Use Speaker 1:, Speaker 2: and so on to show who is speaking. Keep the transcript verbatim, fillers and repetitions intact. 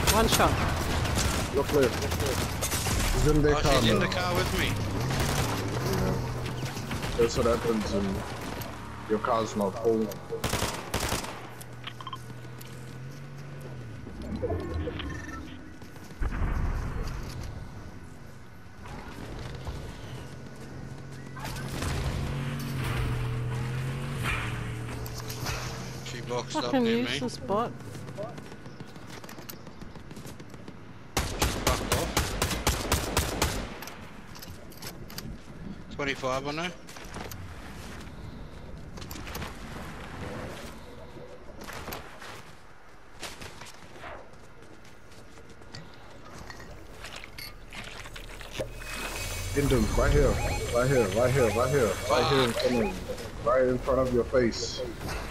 Speaker 1: One shot.
Speaker 2: You're clear. He's in the
Speaker 3: Oh,
Speaker 2: car
Speaker 3: she's in
Speaker 2: now.
Speaker 3: the car with me.
Speaker 2: Yeah. That's what happens when your car's not full.
Speaker 3: She boxed up
Speaker 1: Fucking
Speaker 3: near me.
Speaker 1: useless bot.
Speaker 3: Fuck off. twenty-five on her.
Speaker 2: Into right here, right here, right here, right here, right here in front of you, right in front of your face.